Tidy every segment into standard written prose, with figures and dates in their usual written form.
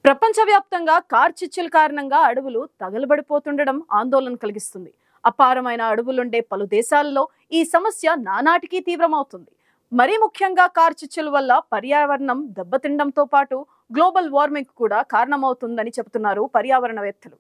ప్రపంచవ్యాప్తంగా కార్చిచ్చుల కారణంగా అడవులు తగలబడిపోతుండడం ఆందోళన కలిగిస్తుంది. అపారమైన అడవులుండే పలు దేశాల్లో ఈ సమస్య నానాటికీ తీవ్రమవుతుంది. మరీ ముఖ్యంగా కార్చిచ్చుల వల్ల పర్యావరణం దెబ్బతినడంతో పాటు గ్లోబల్ వార్మింగ్ కూడా కారణమవుతుందని చెబుతున్నారు పర్యావరణవేత్తలు.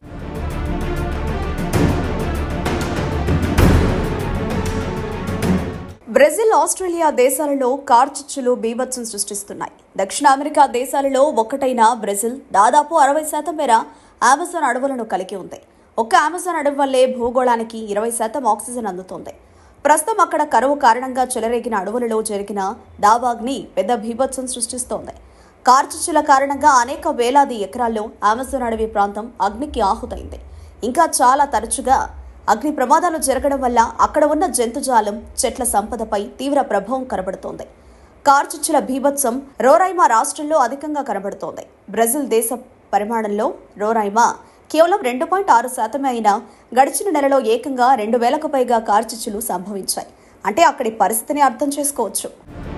బ్రెజిల్, ఆస్ట్రేలియా దేశాలలో కార్చిచ్చులు బీభత్సం సృష్టిస్తున్నాయి. దక్షిణ అమెరికా దేశాలలో ఒక్కటైన బ్రెజిల్ దాదాపు 60% మేర అమెజాన్ అడవులను కలిగి ఉంది. ఒక్క అమెజాన్ అడవి వల్లే భూగోళానికి 20% ఆక్సిజన్ అందుతోంది. ప్రస్తుతం అక్కడ కరువు కారణంగా చెలరేగిన అడవులలో జరిగిన దావాగ్ని పెద్ద బీభత్సం సృష్టిస్తోంది. కార్చిచ్చుల కారణంగా అనేక వేలాది ఎకరాల్లో అమెజాన్ అడవి ప్రాంతం అగ్నికి ఆహుతైంది. ఇంకా చాలా తరచుగా అగ్ని ప్రమాదాలు జరగడం వల్ల అక్కడ ఉన్న జంతుజాలం, చెట్ల సంపదపై తీవ్ర ప్రభావం కనబడుతోంది. కార్చిచ్చుల బీభత్సం రోరైమా రాష్ట్రంలో అధికంగా కనబడుతోంది. బ్రెజిల్ దేశ పరిమాణంలో రోరైమా కేవలం 2.6% అయినా గడిచిన నెలలో ఏకంగా 2000కు పైగా కార్చిచ్చులు సంభవించాయి. అంటే అక్కడి పరిస్థితిని అర్థం చేసుకోవచ్చు.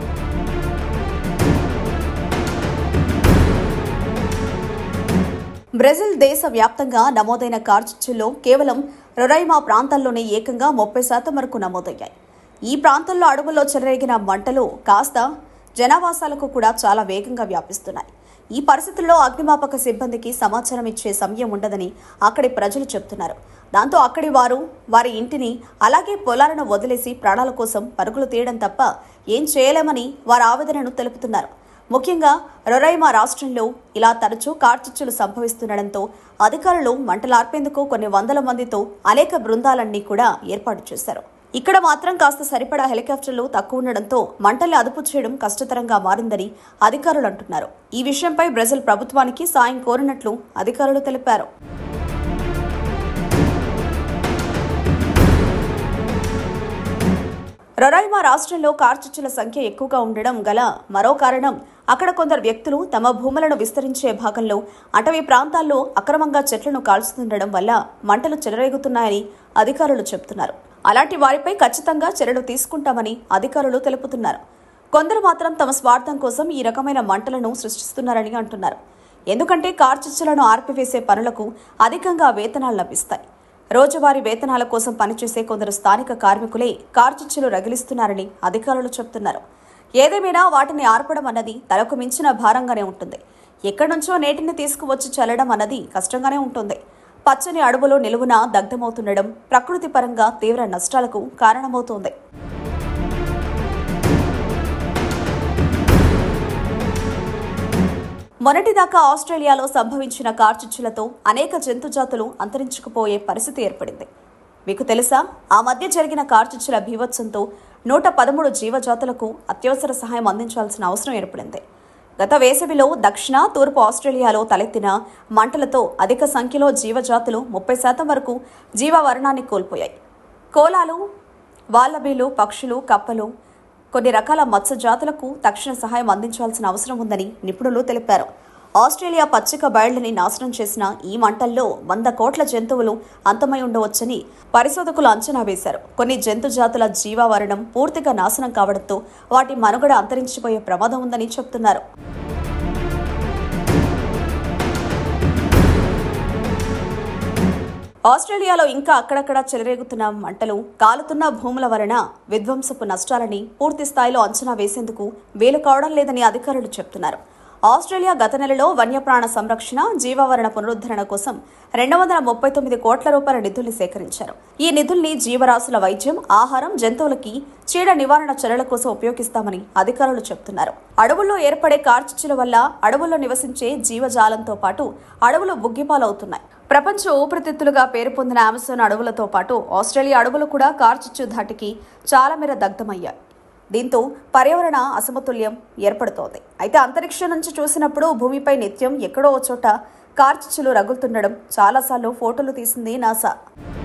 బ్రెజిల్ దేశ వ్యాప్తంగా నమోదైన కార్చిచ్చుల్లో కేవలం రొరైమా ప్రాంతాల్లోనే ఏకంగా 30% వరకు నమోదయ్యాయి. ఈ ప్రాంతంలో అడవుల్లో చెలరేగిన మంటలు కాస్త జనావాసాలకు కూడా చాలా వేగంగా వ్యాపిస్తున్నాయి. ఈ పరిస్థితుల్లో అగ్నిమాపక సిబ్బందికి సమాచారం ఇచ్చే సమయం ఉండదని అక్కడి ప్రజలు చెబుతున్నారు. దాంతో అక్కడి వారు వారి ఇంటిని అలాగే పొలాలను వదిలేసి ప్రాణాల కోసం పరుగులు తీయడం తప్ప ఏం చేయలేమని వారి ఆవేదనను తెలుపుతున్నారు. ముఖ్యంగా రొరైమా రాష్ట్రంలో ఇలా తరచూ కార్చిచ్చులు సంభవిస్తుండటంతో అధికారులు మంటలార్పేందుకు కొన్ని వందల మందితో అనేక బృందాలన్నీ కూడా ఏర్పాటు చేశారు. ఇక్కడ మాత్రం కాస్త సరిపడా హెలికాప్టర్లు తక్కువ ఉండడంతో మంటల్ని అదుపు చేయడం కష్టతరంగా మారిందని అధికారులు అంటున్నారు. ఈ విషయంపై బ్రెజిల్ ప్రభుత్వానికి సాయం కోరినట్లు అధికారులు తెలిపారు. రొరైమా రాష్ట్రంలో కార్చిచ్చుల సంఖ్య ఎక్కువగా ఉండడం గల మరో కారణం అక్కడ కొందరు వ్యక్తులు తమ భూములను విస్తరించే భాగంలో అటవీ ప్రాంతాల్లో అక్రమంగా చెట్లను కాల్చుతుండడం వల్ల మంటలు చెలరేగుతున్నాయని అధికారులు చెబుతున్నారు. అలాంటి వారిపై ఖచ్చితంగా చర్యలు తీసుకుంటామని అధికారులు తెలుపుతున్నారు. కొందరు మాత్రం తమ స్వార్థం కోసం ఈ రకమైన మంటలను సృష్టిస్తున్నారని అంటున్నారు. ఎందుకంటే కార్చిచ్చులను ఆర్పివేసే పనులకు అధికంగా వేతనాలు లభిస్తాయి. రోజువారీ వేతనాల కోసం పనిచేసే కొందరు స్థానిక కార్మికులే కార్చిచ్చులు రగిలిస్తున్నారని అధికారులు చెబుతున్నారు. ఏదేమైనా వాటిని ఆర్పడం అన్నది తలకు మించిన భారంగానే ఉంటుంది. ఎక్కడి నుంచో నీటిని తీసుకువచ్చి చల్లడం అన్నది కష్టంగానే ఉంటుంది. పచ్చని అడవులు నిలువున దగ్ధమవుతుండడం ప్రకృతి పరంగా తీవ్ర నష్టాలకు కారణమవుతోంది. మొన్నటిదాకా ఆస్ట్రేలియాలో సంభవించిన కార్చిచ్చులతో అనేక జంతుజాతులు అంతరించుకుపోయే పరిస్థితి ఏర్పడింది. మీకు తెలుసా, ఆ మధ్య జరిగిన కార్చిచ్చుల బీభత్సంతో 113 జీవజాతులకు అత్యవసర సహాయం అందించాల్సిన అవసరం ఏర్పడింది. గత వేసవిలో దక్షిణ, తూర్పు ఆస్ట్రేలియాలో తలెత్తిన మంటలతో అధిక సంఖ్యలో జీవజాతులు 30% వరకు జీవవర్ణాన్ని కోల్పోయాయి. కోలాలు, వాల్లబీలు, పక్షులు, కప్పలు, కొన్ని రకాల మత్స్య జాతులకు తక్షణ సహాయం అందించాల్సిన అవసరం ఉందని నిపుణులు తెలిపారు. ఆస్ట్రేలియా పచ్చిక బయళ్లని నాశనం చేసిన ఈ మంటల్లో 100 కోట్ల జంతువులు అంతమై ఉండవచ్చని పరిశోధకులు అంచనా వేశారు. కొన్ని జంతు జాతుల జీవావరణం పూర్తిగా నాశనం కావడంతో వాటి మనుగడ అంతరించిపోయే ప్రమాదం ఉందని చెబుతున్నారు. ఆస్ట్రేలియాలో ఇంకా అక్కడక్కడ చెలరేగుతున్న మంటలు, కాలుతున్న భూముల వలన విధ్వంసపు నష్టాలని పూర్తి స్థాయిలో అంచనా వేసేందుకు వీలు కావడం లేదని అధికారులు చెబుతున్నారు. ఆస్ట్రేలియా గత నెలలో వన్యప్రాణ సంరక్షణ, జీవావరణ పునరుద్ధరణ కోసం 239 కోట్ల రూపాయల నిధుల్ని సేకరించారు. ఈ నిధుల్ని జీవరాశుల వైద్యం, ఆహారం, జంతువులకి చీడ నివారణ చర్యల కోసం ఉపయోగిస్తామని అధికారులు చెబుతున్నారు. అడవుల్లో ఏర్పడే కార్చిచ్చుల వల్ల అడవుల్లో నివసించే జీవజాలంతో పాటు అడవులు బుగ్గిపాలవుతున్నాయి. ప్రపంచ ఊపిరితిత్తులుగా పేరు పొందిన అమెజాన్ అడవులతో పాటు ఆస్ట్రేలియా అడవులు కూడా కార్చిచ్చు ధాటికి చాలా మేర దగ్ధమయ్యాయి. దీంతో పర్యావరణ అసమతుల్యం ఏర్పడుతోంది. అయితే అంతరిక్షం నుంచి చూసినప్పుడు భూమిపై నిత్యం ఎక్కడో ఓ చోట కార్చిచ్చులు రగులుతుండడం చాలాసార్లు ఫోటోలు తీసింది నాసా.